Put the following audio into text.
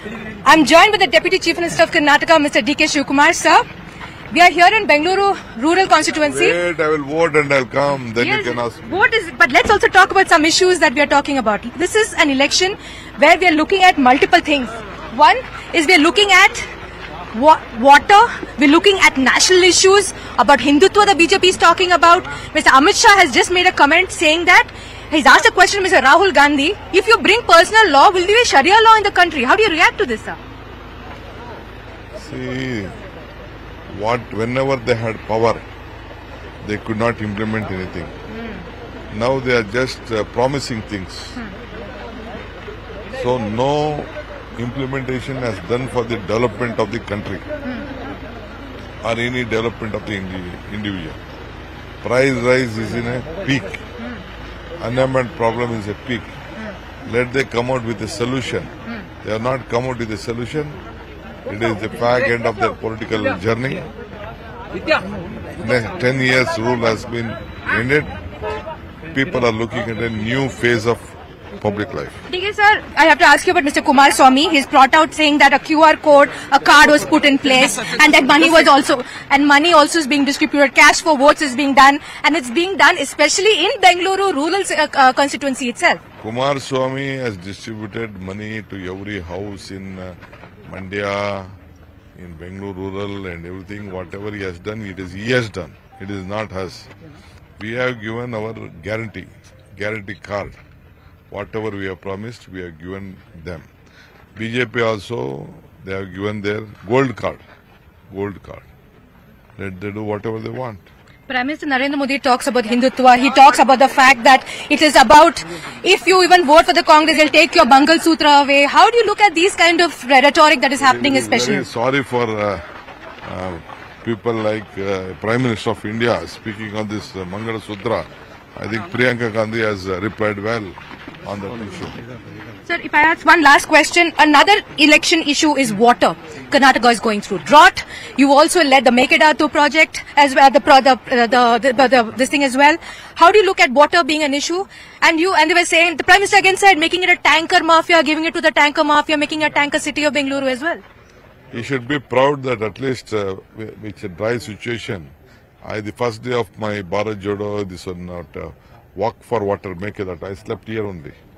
I'm joined with the Deputy Chief Minister of Karnataka, Mr. D.K. Shivkumar, sir. We are here in Bengaluru rural constituency. Wait, I will vote and I'll come. Then Yes, you can ask me. but let's also talk about some issues that we are talking about. This is an election where we are looking at multiple things. One is we are looking at water. We're looking at national issues about Hindutva. The BJP is talking about. Mr. Amit Shah has just made a comment saying that he's asked a question, Mr. Rahul Gandhi. If you bring personal law, will there be Sharia law in the country? How do you react to this, sir? See, whenever they had power, they could not implement anything. Now they are just promising things. So no implementation has done for the development of the country or any development of the individual. Price rise is in a peak. Unemployment problem is a peak. Let them come out with a solution. They have not come out with a solution. It is the fag end of their political journey. 10 years rule has been ended. People are looking at a new phase of public life. Okay, sir, I have to ask you about Mr. Kumar Swamy. He's brought out saying that a QR code, a card was put in place, and that money also is being distributed. Cash for votes is being done, and it's being done especially in Bengaluru rural constituency itself. Kumar Swamy has distributed money to every house in Mandya, in Bengaluru rural and everything. Whatever he has done, he has done. It is not us. We have given our guarantee card. Whatever we have promised, we have given them. BJP also, they have given their gold card. Let them do whatever they want. Prime Minister Narendra Modi talks about Hindutva. He talks about the fact that it is about, if you even vote for the Congress, they'll take your Bangal Sutra away. How do you look at these kind of rhetoric that is happening, especially? Very sorry for people like Prime Minister of India speaking on this Mangala Sutra. I think Priyanka Gandhi has replied well on that issue. Sir, if I ask one last question, another election issue is water. Karnataka is going through drought. You also led the Mekedatu project as well, this thing as well. How do you look at water being an issue? And they were saying, the Prime Minister again said, making it a tanker mafia, giving it to the tanker mafia, making a tanker city of Bengaluru as well. He should be proud that at least with a dry situation, the first day of my Bharat Jodo, this one, walk for water, make it that I slept here only.